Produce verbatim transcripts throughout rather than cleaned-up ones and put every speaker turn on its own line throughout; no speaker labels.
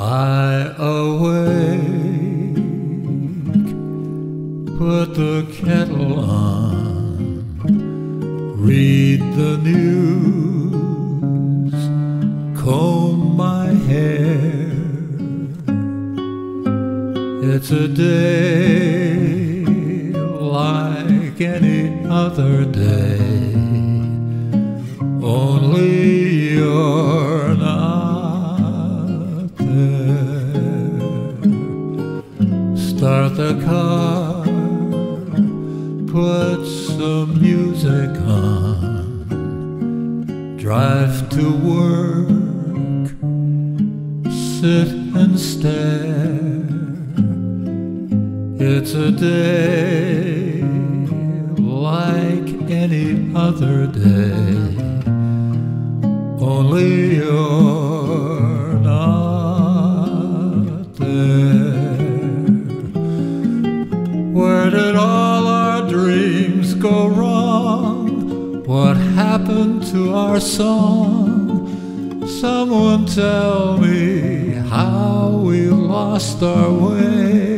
Lie awake, put the kettle on, read the news, comb my hair. It's a day like any other day, only you're not there. Start the car, put some music on, drive to work, sit and stare. It's a day like any other day, only you're not there. Where did all our dreams go wrong? What happened to our song? Someone tell me how we lost our way.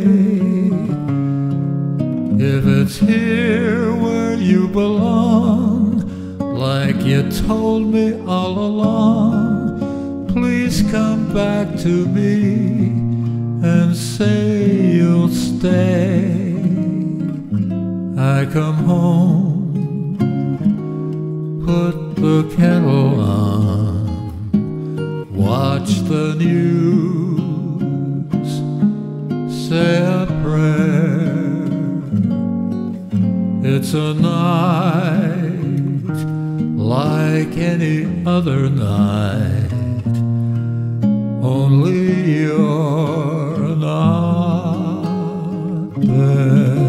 If it's here where you belong, like you told me all along, please come back to me and say you'll stay. I come home, put the kettle on, watch the news, say a prayer. It's a night like any other night, only you're not there.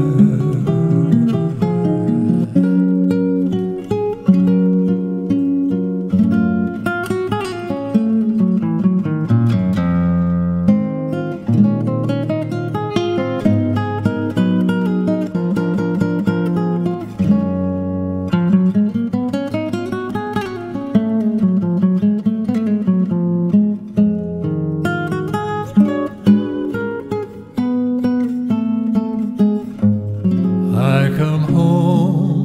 I come home,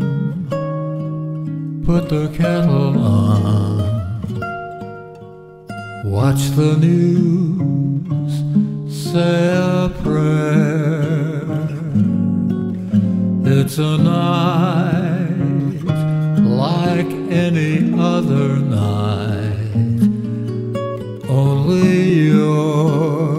put the kettle on, watch the news, say a prayer. It's a night like any other night, only yours.